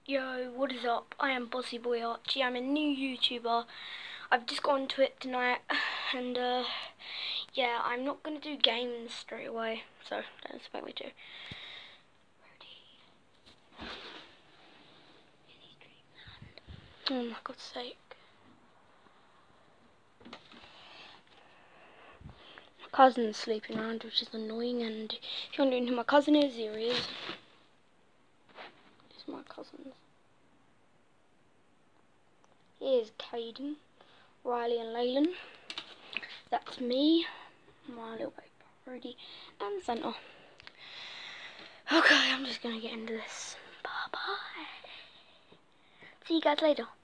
Yo, what is up? I am Bossy Boy Archie. I'm a new YouTuber. I've just got onto it tonight, and yeah, I'm not gonna do games straight away, so don't expect me to. Oh my God's sake! My cousin's sleeping around, which is annoying. And if you're wondering who my cousin is, here he is. He's my cousin. Here's Caden, Riley and Laylan. That's me, my little baby Rudy, and Santa. Okay, I'm just gonna get into this. Bye bye. See you guys later.